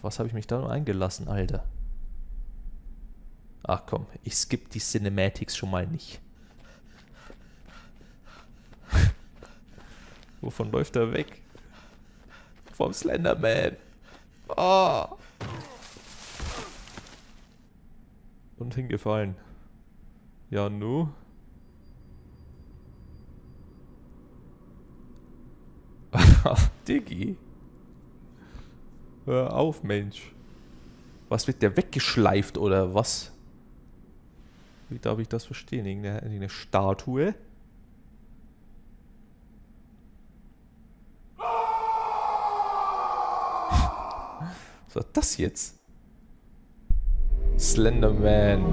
Auf was habe ich mich da nur eingelassen, Alter? Ach komm, ich skippe die Cinematics schon mal nicht. Wovon läuft er weg? Vom Slenderman. Oh. Und hingefallen. Ja, nu? Diggi. Hör auf, Mensch. Was, wird der weggeschleift oder was? Wie darf ich das verstehen? Irgendeine Statue? Was war das jetzt? Slenderman.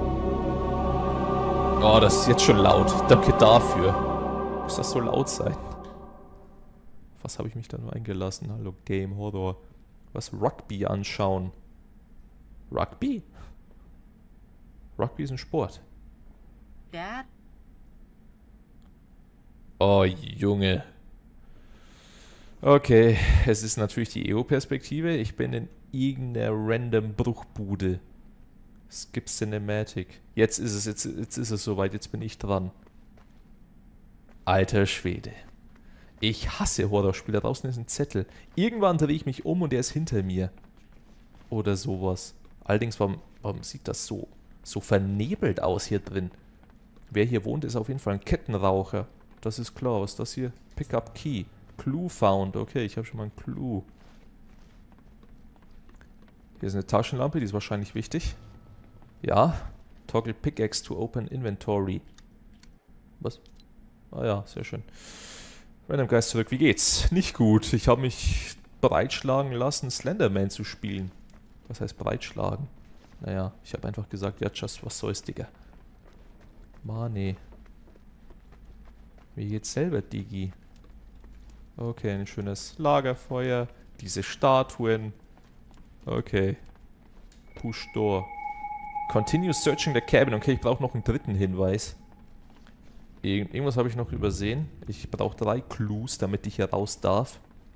Oh, das ist jetzt schon laut. Danke dafür. Muss das so laut sein? Was habe ich mich da nur eingelassen? Hallo, Game Horror. Was? Rugby anschauen. Rugby? Rugby ist ein Sport. Dad? Oh, Junge. Okay, es ist natürlich die EO-Perspektive. Ich bin in irgendeiner random Bruchbude. Skip Cinematic. Jetzt ist es soweit, jetzt bin ich dran. Alter Schwede. Ich hasse Horrorspiele. Da draußen ist ein Zettel. Irgendwann drehe ich mich um und er ist hinter mir. Oder sowas. Allerdings, warum sieht das so vernebelt aus hier drin? Wer hier wohnt, ist auf jeden Fall ein Kettenraucher. Das ist klar. Was ist das hier? Pickup Key. Clue found. Okay, ich habe schon mal einen Clue. Hier ist eine Taschenlampe, die ist wahrscheinlich wichtig. Ja. Toggle Pickaxe to open inventory. Was? Ah ja, sehr schön. Random Geist zurück. Wie geht's? Nicht gut. Ich habe mich breitschlagen lassen, Slenderman zu spielen. Was heißt breitschlagen? Naja, ich habe einfach gesagt, ja, just was soll's, Digga. Mane. Wie geht's selber, Digi? Okay, ein schönes Lagerfeuer. Diese Statuen. Okay. Push door. Continue searching the cabin. Okay, ich brauche noch einen dritten Hinweis. Irgendwas habe ich noch übersehen. Ich brauche 3 Clues, damit ich hier raus darf.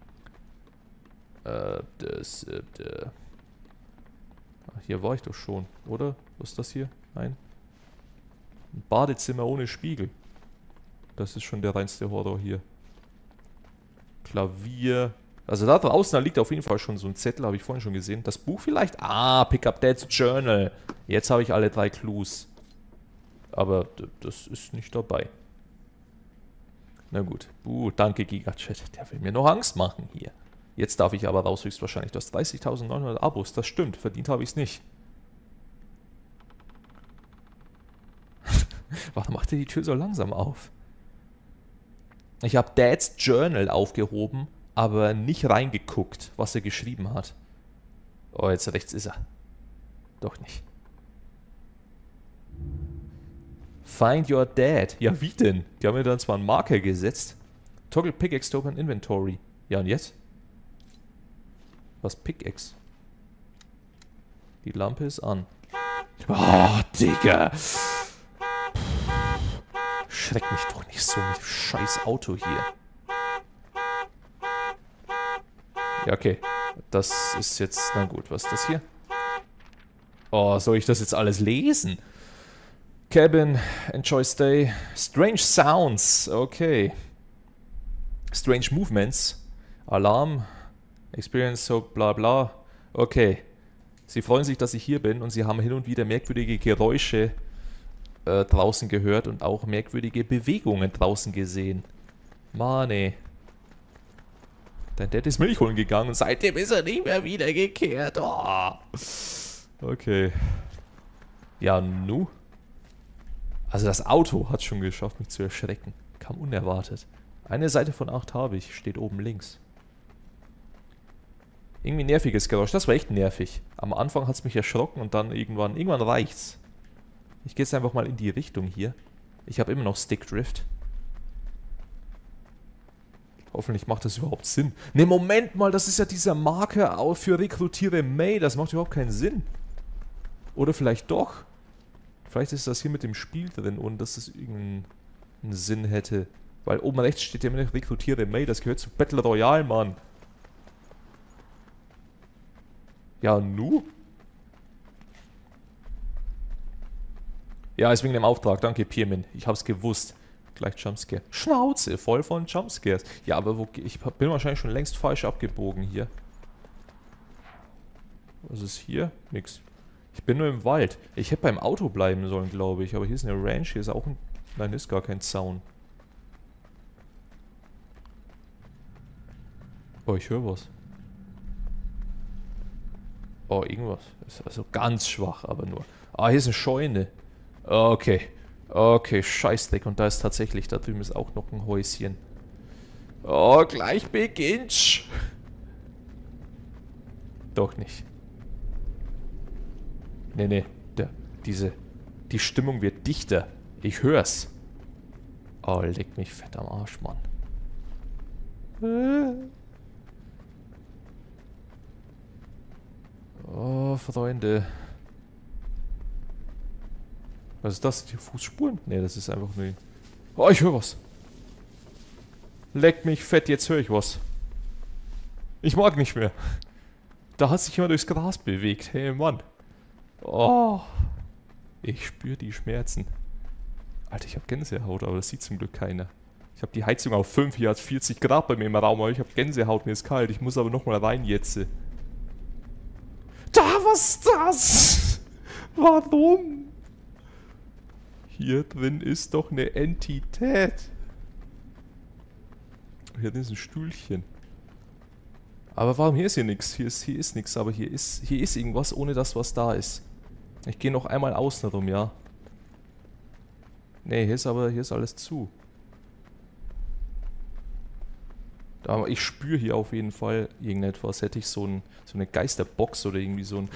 Hier war ich doch schon, oder? Was ist das hier? Nein. Ein Badezimmer ohne Spiegel. Das ist schon der reinste Horror hier. Klavier. Also da draußen, da liegt auf jeden Fall schon so ein Zettel, habe ich vorhin schon gesehen. Das Buch vielleicht? Ah, Pick Up Dad's Journal. Jetzt habe ich alle 3 Clues. Aber das ist nicht dabei. Na gut. Danke Gigachat. Der will mir noch Angst machen hier. Jetzt darf ich aber raus höchstwahrscheinlich. Du hast 30.900 Abos. Das stimmt. Verdient habe ich es nicht. Warum macht er die Tür so langsam auf? Ich habe Dad's Journal aufgehoben, aber nicht reingeguckt, was er geschrieben hat. Oh, jetzt rechts ist er. Doch nicht. Find your dad. Ja, wie denn? Die haben mir dann zwar einen Marker gesetzt. Toggle Pickaxe to open inventory. Ja, und jetzt? Was Pickaxe? Die Lampe ist an. Oh, Digga. Schreck mich doch nicht so mit dem scheiß Auto hier. Ja, okay. Das ist jetzt... Na gut, was ist das hier? Oh, soll ich das jetzt alles lesen? Cabin, enjoy stay. Strange sounds, okay. Strange movements. Alarm. Experience so bla bla. Okay. Sie freuen sich, dass ich hier bin und sie haben hin und wieder merkwürdige Geräusche draußen gehört und auch merkwürdige Bewegungen draußen gesehen. Mane. Dein Dad ist Milch holen gegangen und seitdem ist er nicht mehr wiedergekehrt. Oh. Okay. Ja, nu? Also das Auto hat schon geschafft, mich zu erschrecken. Kam unerwartet. Eine Seite von 8 habe ich, steht oben links. Irgendwie nerviges Geräusch, das war echt nervig. Am Anfang hat es mich erschrocken und dann irgendwann reicht's. Ich gehe jetzt einfach mal in die Richtung hier. Ich habe immer noch Stickdrift. Hoffentlich macht das überhaupt Sinn. Ne, Moment mal, das ist ja dieser Marker auch für Rekrutiere May. Das macht überhaupt keinen Sinn. Oder vielleicht doch. Vielleicht ist das hier mit dem Spiel drin und dass es irgendeinen Sinn hätte. Weil oben rechts steht ja immer noch Rekrutiere May. Das gehört zu Battle Royale, Mann. Ja, nu? Ja, ist wegen dem Auftrag. Danke, Pirmin. Ich hab's gewusst. Gleich Jumpscare. Schnauze, voll von Jumpscares. Ja, aber wo, ich bin wahrscheinlich schon längst falsch abgebogen hier. Was ist hier? Nix. Ich bin nur im Wald. Ich hätte beim Auto bleiben sollen, glaube ich. Aber hier ist eine Ranch. Hier ist auch ein... Nein, hier ist gar kein Zaun. Oh, ich höre was. Oh, irgendwas. Ist also ganz schwach, aber nur. Ah, hier ist eine Scheune. Okay. Okay, Scheißdreck. Und da ist tatsächlich, da drüben ist auch noch ein Häuschen. Oh, gleich beginnt's. Doch nicht. Nee, nee. Die Stimmung wird dichter. Ich hör's. Oh, leck mich fett am Arsch, Mann. Oh, Freunde. Was ist das? Die Fußspuren? Ne, das ist einfach nur... Oh, ich höre was. Leck mich fett, jetzt höre ich was. Ich mag nicht mehr. Da hat sich jemand durchs Gras bewegt. Hey, Mann. Oh. Ich spüre die Schmerzen. Alter, ich habe Gänsehaut, aber das sieht zum Glück keiner. Ich habe die Heizung auf 5, hier hat 40 Grad bei mir im Raum, aber ich habe Gänsehaut, mir ist kalt. Ich muss aber nochmal rein jetzt. Da, was ist das? Warum? Hier drin ist doch eine Entität. Hier drin ist ein Stühlchen. Aber warum hier ist hier nichts? Hier ist nichts, aber hier ist irgendwas, ohne das, was da ist. Ich gehe noch einmal außen rum, ja. Ne, hier ist alles zu. Aber ich spüre hier auf jeden Fall irgendetwas. Hätte ich so eine Geisterbox oder irgendwie so ein...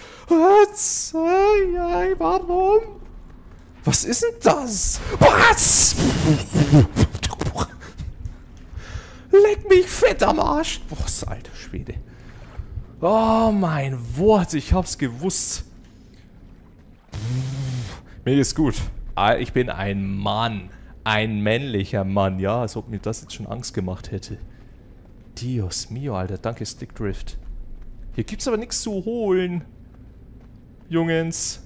Warum? Was ist denn das? Was? Leck mich fett am Arsch. Boah, alter Schwede. Oh mein Wort, ich hab's gewusst. Mir ist gut. Ich bin ein Mann. Ein männlicher Mann. Ja, als ob mir das jetzt schon Angst gemacht hätte. Dios mio, Alter. Danke, Stickdrift. Hier gibt's aber nichts zu holen. Jungens.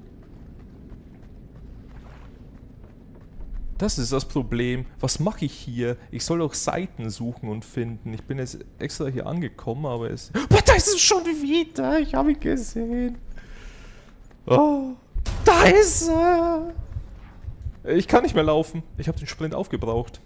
Das ist das Problem. Was mache ich hier? Ich soll doch Seiten suchen und finden. Ich bin jetzt extra hier angekommen, aber es... Oh, da ist es schon wieder. Ich habe ihn gesehen. Oh, da ist er. Ich kann nicht mehr laufen. Ich habe den Sprint aufgebraucht.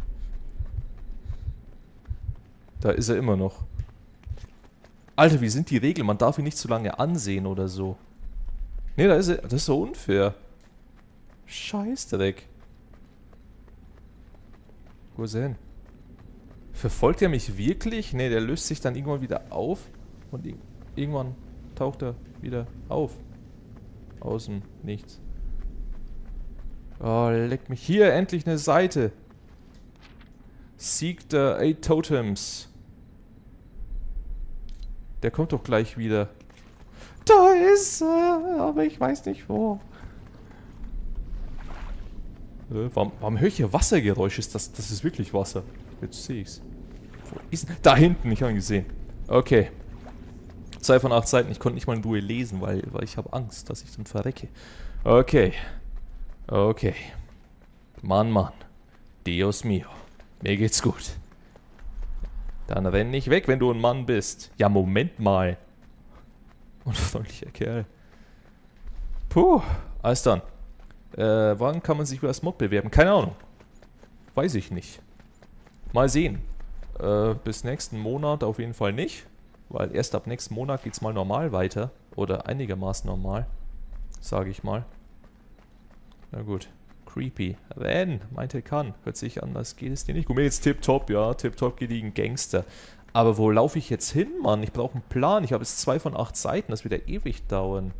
Da ist er immer noch. Alter, wie sind die Regeln? Man darf ihn nicht zu lange ansehen oder so. Ne, da ist er. Das ist so unfair. Scheißdreck. Wo ist er hin? Verfolgt er mich wirklich? Ne, der löst sich dann irgendwann wieder auf. Und irgendwann taucht er wieder auf. Außen nichts. Oh, leck mich. Hier, endlich eine Seite. Seek the 8 Totems. Der kommt doch gleich wieder. Da ist er, aber ich weiß nicht wo. Warum höre ich hier Wassergeräusche? Das ist wirklich Wasser. Jetzt sehe ich's. Wo ist... Da hinten, ich habe ihn gesehen. Okay. 2 von 8 Seiten. Ich konnte nicht mal ein Duell lesen, weil ich habe Angst, dass ich dann verrecke. Okay. Okay. Mann, Mann. Dios mio. Mir geht's gut. Dann renn nicht weg, wenn du ein Mann bist. Ja, Moment mal. Unfreundlicher Kerl. Puh. Alles dann. Wann kann man sich über das Mod bewerben? Keine Ahnung. Weiß ich nicht. Mal sehen. Bis nächsten Monat auf jeden Fall nicht. Weil erst ab nächsten Monat geht's mal normal weiter. Oder einigermaßen normal. Sage ich mal. Na gut. Creepy. Wenn, meinte kann. Hört sich an, als geht es dir nicht. Guck mal, jetzt tipptopp, ja. Tipptopp gediegen Gangster. Aber wo laufe ich jetzt hin, Mann? Ich brauche einen Plan. Ich habe jetzt 2 von 8 Seiten. Das wird ja ewig dauern.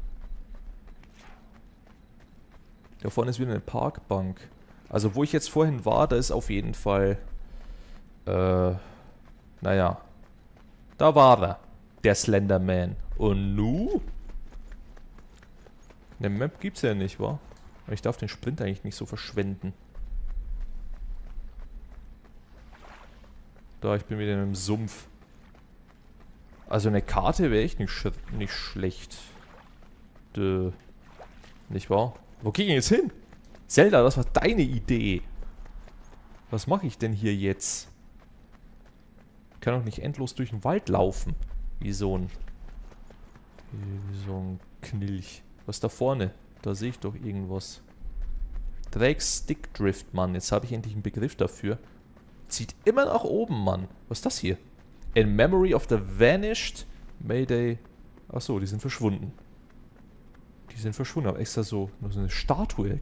Da vorne ist wieder eine Parkbank. Also wo ich jetzt vorhin war, da ist auf jeden Fall... naja. Da war er. Der Slenderman. Und nu? Eine Map gibt's ja nicht, wa? Ich darf den Sprint eigentlich nicht so verschwenden. Da, ich bin wieder in einem Sumpf. Also eine Karte wäre echt nicht schlecht. Nicht wahr? Wo gehe ich jetzt hin? Zelda, das war deine Idee. Was mache ich denn hier jetzt? Ich kann doch nicht endlos durch den Wald laufen. Wie so ein Knilch. Was da vorne? Da sehe ich doch irgendwas. Drake's Stick Drift, Mann. Jetzt habe ich endlich einen Begriff dafür. Zieht immer nach oben, Mann. Was ist das hier? In memory of the vanished Mayday. Achso, die sind verschwunden. Die sind verschwunden. Habe extra so eine Statue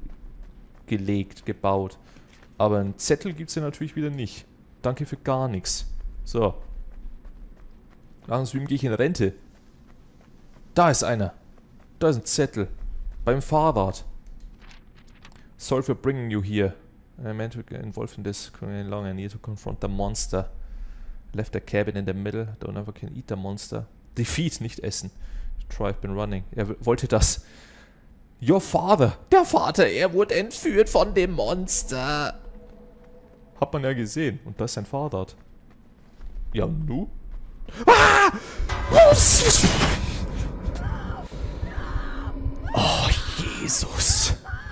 gebaut. Aber einen Zettel gibt es ja natürlich wieder nicht. Danke für gar nichts. So. Nach dem Stream gehe ich in Rente. Da ist einer. Da ist ein Zettel. Beim Fahrrad. Sorry for bringing you here. I meant to get involved in this long. I need to confront the monster. Left the cabin in the middle. Don't ever can eat the monster. Defeat, nicht essen. Try, I've been running. Er wollte das. Your father. Der Vater, er wurde entführt von dem Monster. Hat man ja gesehen. Und das ist sein Fahrrad. Ja, nu? Ah! Oh, Jesus.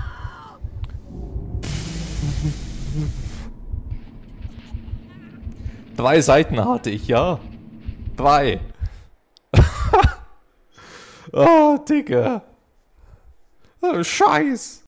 Drei Seiten hatte ich, ja. 3. Oh, Digga. Oh, Scheiß.